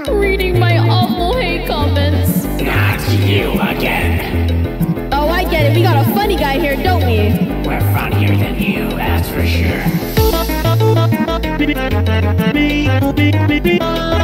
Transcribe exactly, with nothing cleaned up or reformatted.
reading my awful hate comments. Not you again. Oh, I get it. We got a funny guy here, don't we? We're funnier than you, that's for sure.